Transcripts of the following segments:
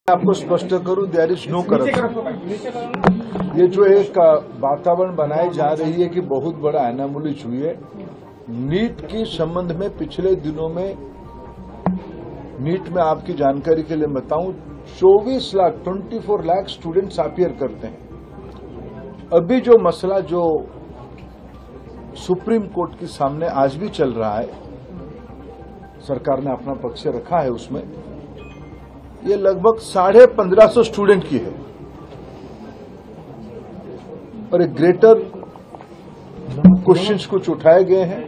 आपको स्पष्ट करूं, देयर इज नो करप्शन। ये जो एक वातावरण बनाई जा रही है कि बहुत बड़ा एनामोलीज हुई है नीट के संबंध में। पिछले दिनों में नीट में आपकी जानकारी के लिए बताऊं 24 लाख स्टूडेंट्स अपीयर करते हैं। अभी जो मसला जो सुप्रीम कोर्ट के सामने आज भी चल रहा है, सरकार ने अपना पक्ष रखा है उसमें, ये लगभग 1550 स्टूडेंट की है और एक ग्रेटर क्वेश्चंस कुछ उठाए गए हैं।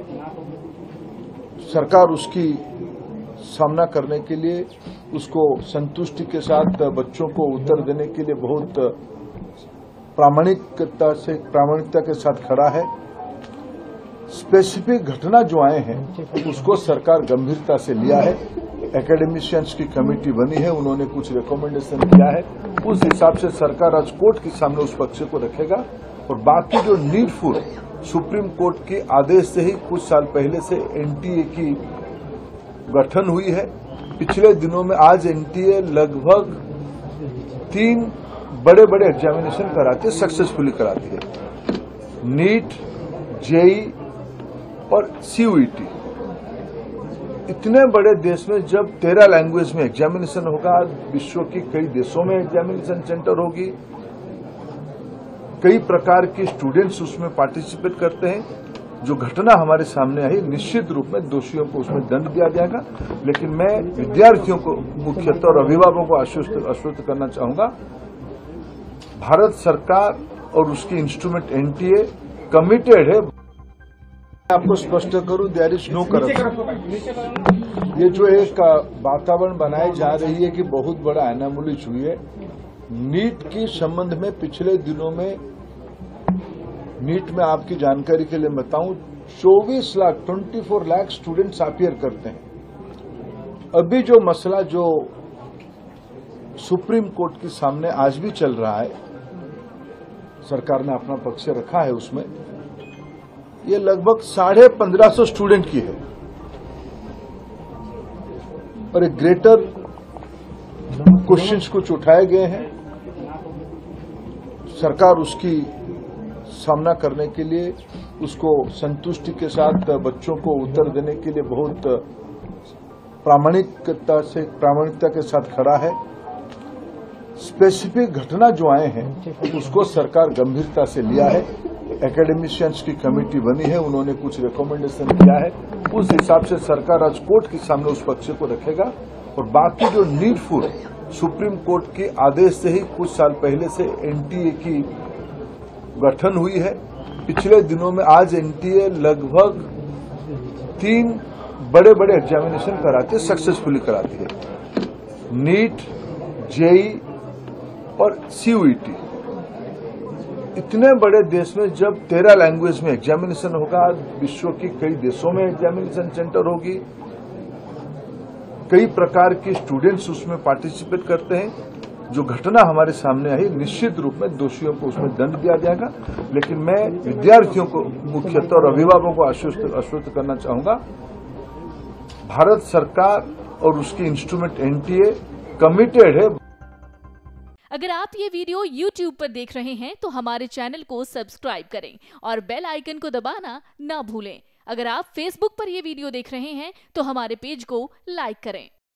सरकार उसकी सामना करने के लिए, उसको संतुष्टि के साथ बच्चों को उत्तर देने के लिए बहुत प्रामाणिकता के साथ खड़ा है। स्पेसिफिक घटना जो आए हैं उसको सरकार गंभीरता से लिया है। एकेडमिशियंस की कमेटी बनी है, उन्होंने कुछ रिकमेंडेशन किया है, उस हिसाब से सरकार आज कोर्ट के सामने उस पक्ष को रखेगा। और बाकी जो नीडफुल सुप्रीम कोर्ट के आदेश से ही कुछ साल पहले से एनटीए की गठन हुई है। पिछले दिनों में आज एनटीए लगभग 3 बड़े बड़े एग्जामिनेशन कराती है, सक्सेसफुली कराती है। नीट, जेई और सीयूईटी। इतने बड़े देश में जब 13 लैंग्वेज में एग्जामिनेशन होगा, विश्व की कई देशों में एग्जामिनेशन सेंटर होगी, कई प्रकार के स्टूडेंट्स उसमें पार्टिसिपेट करते हैं। जो घटना हमारे सामने आई, निश्चित रूप में दोषियों को उसमें दंड दिया जाएगा। लेकिन मैं विद्यार्थियों को मुख्यतः और अभिभावकों को आश्वस्त करना चाहूंगा, भारत सरकार और उसकी इंस्ट्रूमेंट एनटीए कमिटेड है। आपको स्पष्ट करूं, देयर इज नो करप्शन। ये जो एक वातावरण बनाई जा रही है कि बहुत बड़ा एनामोलीज हुई है नीट के संबंध में। पिछले दिनों में नीट में आपकी जानकारी के लिए बताऊं 24 लाख स्टूडेंट्स अपीयर करते हैं। अभी जो मसला जो सुप्रीम कोर्ट के सामने आज भी चल रहा है, सरकार ने अपना पक्ष रखा है उसमें, ये लगभग 1550 स्टूडेंट की है और एक ग्रेटर क्वेश्चंस कुछ उठाए गए हैं। सरकार उसकी सामना करने के लिए, उसको संतुष्टि के साथ बच्चों को उत्तर देने के लिए बहुत प्रामाणिकता के साथ खड़ा है। स्पेसिफिक घटना जो आए हैं उसको सरकार गंभीरता से लिया है। एकेडमिशियंस की कमेटी बनी है, उन्होंने कुछ रिकमेंडेशन किया है, उस हिसाब से सरकार आज कोर्ट के सामने उस पक्ष को रखेगा। और बाकी जो नीडफुल सुप्रीम कोर्ट के आदेश से ही कुछ साल पहले से एनटीए की गठन हुई है। पिछले दिनों में आज एनटीए लगभग 3 बड़े बड़े एग्जामिनेशन कराती है, सक्सेसफुली कराती है। नीट, जेई और सीयूईटी। इतने बड़े देश में जब 13 लैंग्वेज में एग्जामिनेशन होगा, विश्व की कई देशों में एग्जामिनेशन सेंटर होगी, कई प्रकार के स्टूडेंट्स उसमें पार्टिसिपेट करते हैं। जो घटना हमारे सामने आई, निश्चित रूप में दोषियों को उसमें दंड दिया जाएगा। लेकिन मैं विद्यार्थियों को मुख्यतः और अभिभावकों को आश्वस्त करना चाहूंगा, भारत सरकार और उसकी इंस्ट्रूमेंट एनटीए कमिटेड है। अगर आप ये वीडियो YouTube पर देख रहे हैं तो हमारे चैनल को सब्सक्राइब करें और बेल आइकन को दबाना ना भूलें। अगर आप Facebook पर ये वीडियो देख रहे हैं तो हमारे पेज को लाइक करें।